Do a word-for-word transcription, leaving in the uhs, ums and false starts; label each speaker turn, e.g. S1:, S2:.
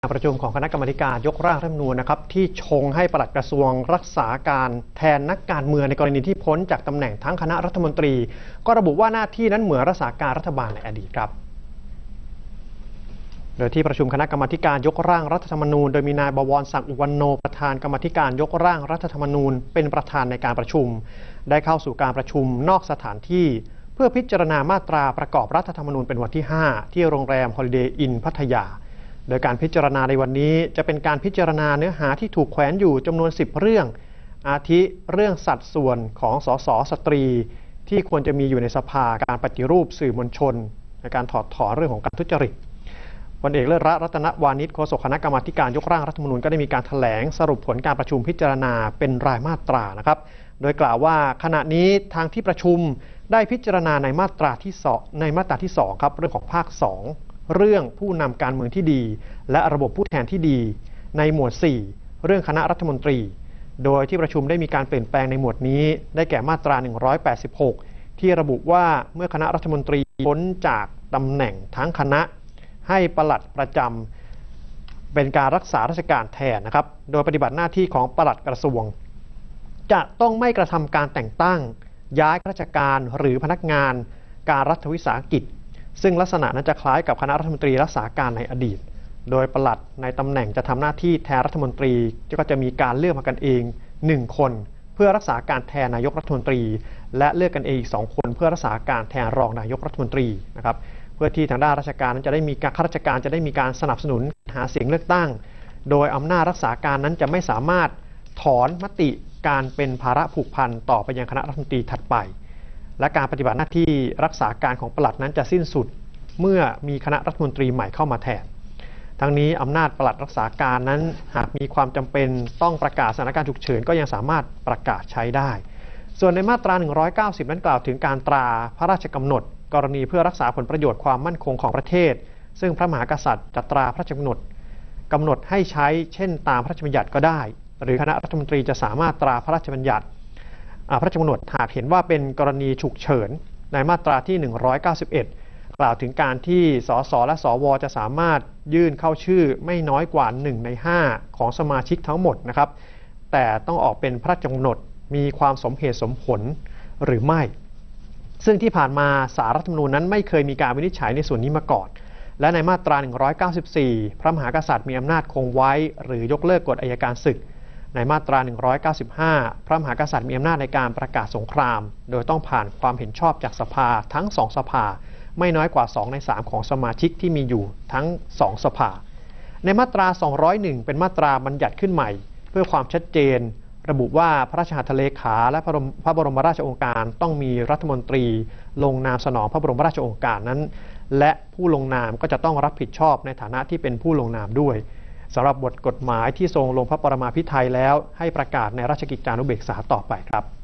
S1: ประชุมของคณะกรรมาการยกร่างรัฐธรรมนูญนะครับที่ชงให้ปลัดกระทรวงรักษาการแทนนักการเมืองในกรณีที่พ้นจากตำแหน่งทั้งคณะรัฐมนตรีก็ระบุว่าหน้าที่นั้นเหมือนรักษาการรัฐบาลในอดีตครับโดยที่ประชุมคณะกรรมาการยกร่างรัฐธรรมนูญโดยมีนายบวรศักดิ์อุวันโนประธานกรรมาการยกร่างรัฐธรรมนูญเป็นประธานในการประชุมได้เข้าสู่การประชุมนอกสถานที่เพื่อพิจารณามาตราประกอบรัฐธรรมนูญเป็นวันที่ห้าที่โรงแรม Holiday Inn พัทยาโดยการพิจารณาในวันนี้จะเป็นการพิจารณาเนื้อหาที่ถูกแขวนอยู่จำนวนสิบเรื่องอาทิเรื่องสัดส่วนของสสสตรีที่ควรจะมีอยู่ในสภาการปฏิรูปสื่อมวลชนในการถอดถอนเรื่องของการทุจริตพลเอกเลิศรัตนวานิชโฆษกคณะกรรมาการยกร่างรัฐธรรมนูญก็ได้มีการแถลงสรุปผลการประชุมพิจารณาเป็นรายมาตรานะครับโดยกล่าวว่าขณะนี้ทางที่ประชุมได้พิจารณาในมาตราที่สองในมาตราที่สองครับเรื่องของภาคสองเรื่องผู้นำการเมืองที่ดีและระบบผู้แทนที่ดีในหมวดสี่เรื่องคณะรัฐมนตรีโดยที่ประชุมได้มีการเปลี่ยนแปลงในหมวดนี้ได้แก่มาตราหนึ่งร้อยแปดสิบหกที่ระบุว่าเมื่อคณะรัฐมนตรีพ้นจากตำแหน่งทั้งคณะให้ปลัดประจำเป็นการรักษาราชการแทนนะครับโดยปฏิบัติหน้าที่ของปลัดกระทรวงจะต้องไม่กระทำการแต่งตั้งย้ายข้าราชการหรือพนักงานการรัฐวิสาหกิจซึ่งลักษณะนั้นจะคล้ายกับคณะรัฐมนตรีรักษาการในอดีตโดยปลัดในตำแหน่งจะทำหน้าที่แทนรัฐมนตรีก็จะมีการเลือกมากันเองหนึ่งคนเพื่อรักษาการแทนนายกรัฐมนตรีและเลือกกันเองอีกสองคนเพื่อรักษาการแทนรองนายกรัฐมนตรีนะครับเพื่อที่ทางด้านราชการนั้นจะได้มีการข้าราชการจะได้มีการสนับสนุนหาเสียงเลือกตั้งโดยอำนาจรักษาการนั้นจะไม่สามารถถอนมติการเป็นภาระผูกพันต่อไปยังคณะรัฐมนตรีถัดไปและการปฏิบัติหน้าที่รักษาการของปลัดนั้นจะสิ้นสุดเมื่อมีคณะรัฐมนตรีใหม่เข้ามาแทนทั้งนี้อำนาจปลัดรักษาการนั้นหากมีความจำเป็นต้องประกาศสถานการณ์ฉุกเฉินก็ยังสามารถประกาศใช้ได้ส่วนในมาตราหนึ่งร้อยเก้าสิบนั้นกล่าวถึงการตราพระราชกำหนดกรณีเพื่อรักษาผลประโยชน์ความมั่นคงของประเทศซึ่งพระมหากษัตริย์จัดตราพระราชกำหนดกำหนดให้ใช้เช่นตามพระราชบัญญัติก็ได้หรือคณะรัฐมนตรีจะสามารถตราพระราชบัญญัติพระราชกำหนดหากเห็นว่าเป็นกรณีฉุกเฉินในมาตราที่หนึ่งร้อยเก้าสิบเอ็ดกล่าวถึงการที่สสและสวจะสามารถยื่นเข้าชื่อไม่น้อยกว่าหนึ่งในห้าของสมาชิกทั้งหมดนะครับแต่ต้องออกเป็นพระราชกำหนดมีความสมเหตุสมผลหรือไม่ซึ่งที่ผ่านมาศาลรัฐธรรมนูญนั้นไม่เคยมีการวินิจฉัยในส่วนนี้มาก่อนและในมาตราหนึ่งร้อยเก้าสิบสี่พระมหากษัตริย์มีอำนาจคงไว้หรือยกเลิกกฎอัยการศึกในมาตราหนึ่งร้อยเก้าสิบห้าพระมหากษัตริย์มีอำนาจในการประกาศสงครามโดยต้องผ่านความเห็นชอบจากสภาทั้งสองสภาไม่น้อยกว่าสองในสามของสมาชิกที่มีอยู่ทั้งสองสภาในมาตราสองร้อยเอ็ดเป็นมาตราบัญญัติขึ้นใหม่เพื่อความชัดเจนระบุว่าพระราชหัตถเลขาและพระบรมราชโองการต้องมีรัฐมนตรีลงนามสนองพระบรมราชโองการนั้นและผู้ลงนามก็จะต้องรับผิดชอบในฐานะที่เป็นผู้ลงนามด้วยสำหรับบทกฎหมายที่ทรงลงพระปรมาภิไธยแล้วให้ประกาศในราชกิจจานุเบกษาต่อไปครับ